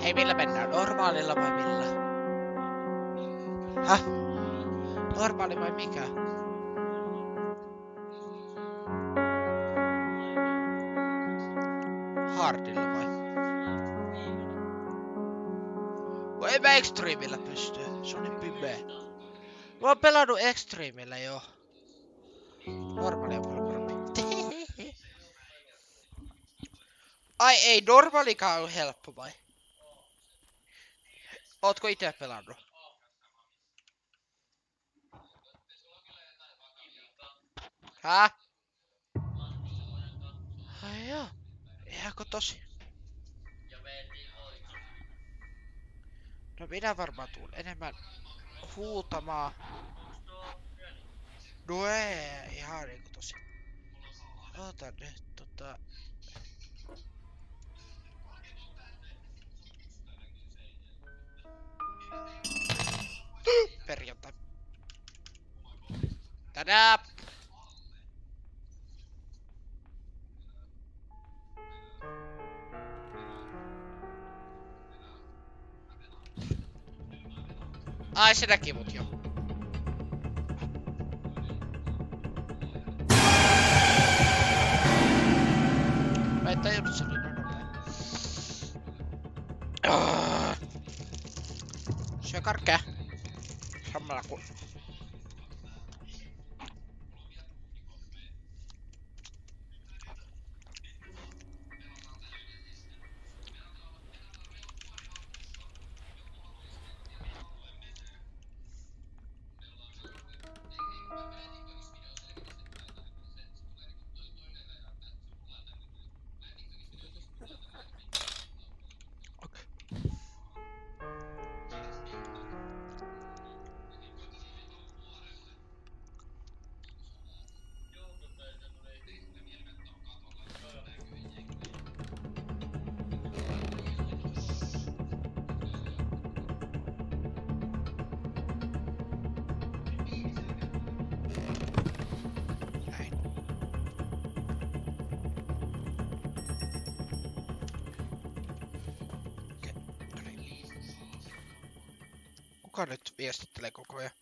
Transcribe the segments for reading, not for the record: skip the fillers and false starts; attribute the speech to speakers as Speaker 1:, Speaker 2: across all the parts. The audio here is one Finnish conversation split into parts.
Speaker 1: Hei, millä mennään? Normaalilla vai millä? Häh? Normaali vai mikä? Hardilla vai? Voi ei mä Extremeillä pysty. Se on niin pimeä. Mä oon pelannut Extremeillä jo. Normaali on paljon parempi. Ai ei, normaalikaan on helppo vai? Ootko ite pelannut? Häh? Ai joo. Ihanko tosi? No minä varmaan tuun enemmän huutamaan. No ei, ihan niinku tosi. Oota nyt perjantai. Tänään! Ai se näki mut jo. Mä en tajunnut se oli nopea. Syö karkkea. Samalla kun... Kuka nyt viestittelee koko ajan?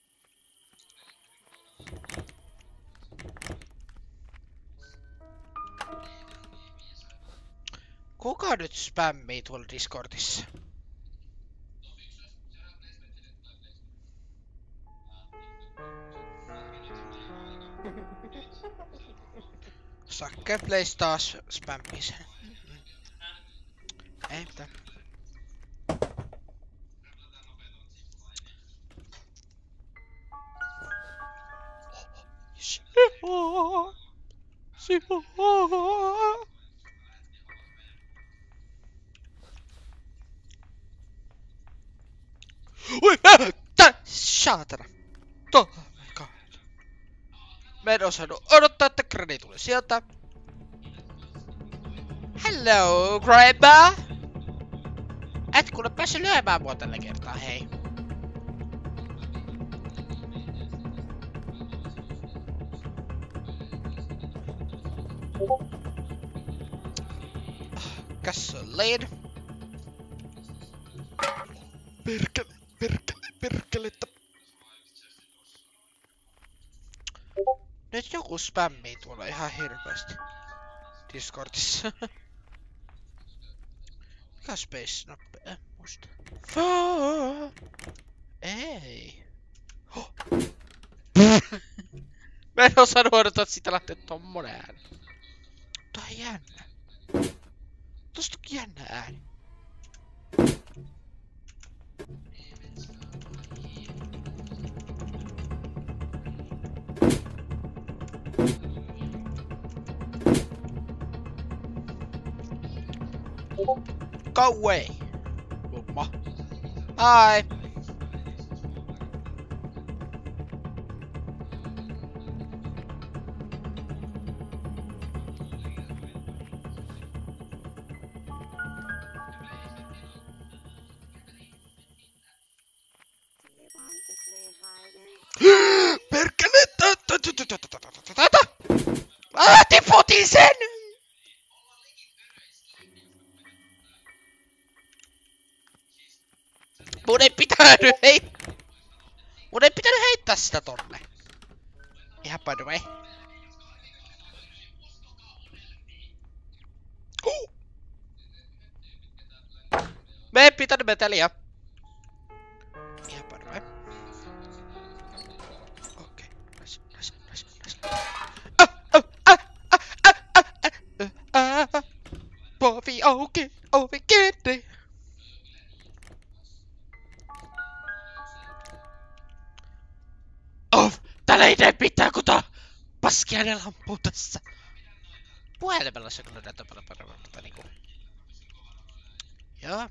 Speaker 1: Kuka nyt spämmii tuolla Discordissa? Sakke Plays taas spämmii sen. Ei mitään. Ui! Saatana! Oh my god. Mä en osannut odottaa, että Granny tuli sieltä. Hello, Grandma! Et kuule päässyt lyömään mua tällä kertaa, hei. Gasoline. Perkeletta. Nyt joku spämmii tuolla ihan hirveästi. Discordissa. Mikä space-nappi? En muista. Ei. Mä en osannut odottaa, että siitä lähtee tommonen ääni. Tää on jännä. Tosta onkin jännä ääni. Go away! Mumma. Hi! Perkele! Tiputin sen! Mun ei pitänyt heittää sitä tonne. Ihan by the way. Me ei pitänyt meteliä. Ihan by the way. Okei. Nice. Povi auki, ovi kiinni. Täällä ei tee mitään, kun tää paskiainen lampuu tässä. Puhelimella se kyllä näyttää paljon paremmin, mutta niinku... Joo.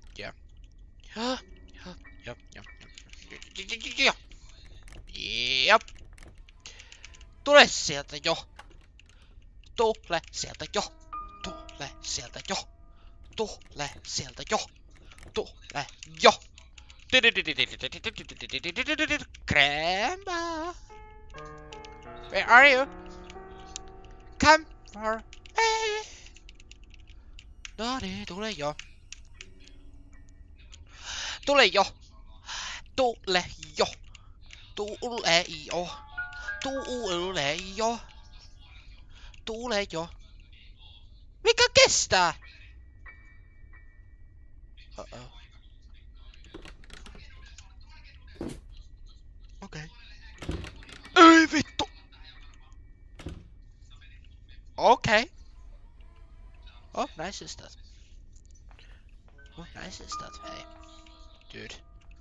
Speaker 1: Tule sieltä jo. Tule sieltä jo. Tule sieltä jo. Tule sieltä jo. Tule jo. Grandma. Where are you? Come for me. No niin, tule jo. Tule jo. Tule jo. Tule jo. Tule jo. Tule jo. Mikä kestää? Okei. Ei vittu. Okei. Oh, nice is that. Oh, nice is that, hei. Dude.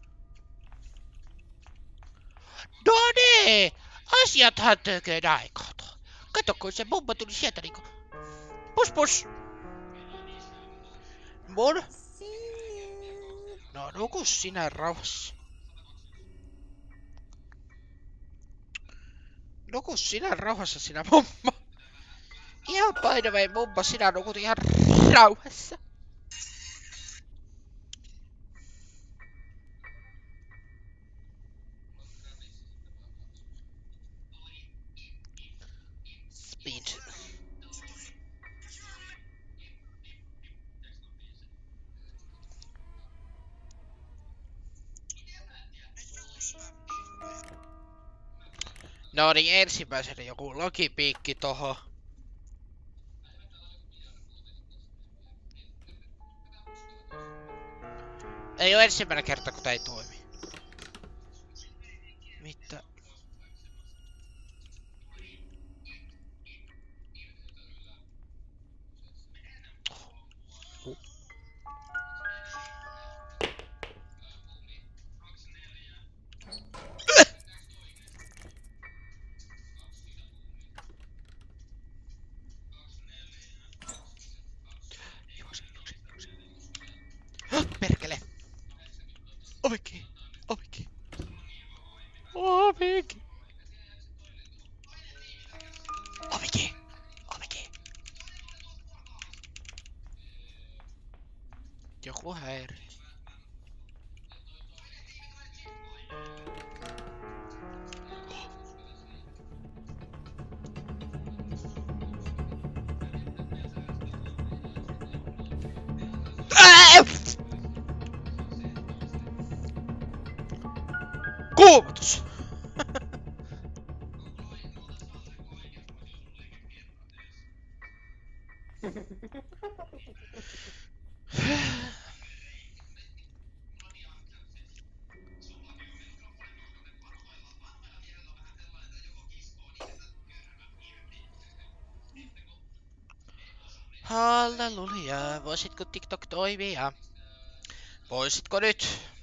Speaker 1: No niin! Asiathan tekee näin, kato. Kato, kun se mummo tuli sieltä niinku... Pus! Mun? No nuku sinä rauhassa. Nuku sinä rauhassa, sinä mummo. Ihan by the way, mummo, sinä nukut ihan rauhassa. Speed. No niin, ensimmäisenä joku logipiikki toho. Ei oo ensimmäinen kerta, kun tää ei toimi. Mitä? Perkele! Oviki! Joku häiri. Kuumotus! Halleluja, voisitko TikTok toimia? Voisitko nyt?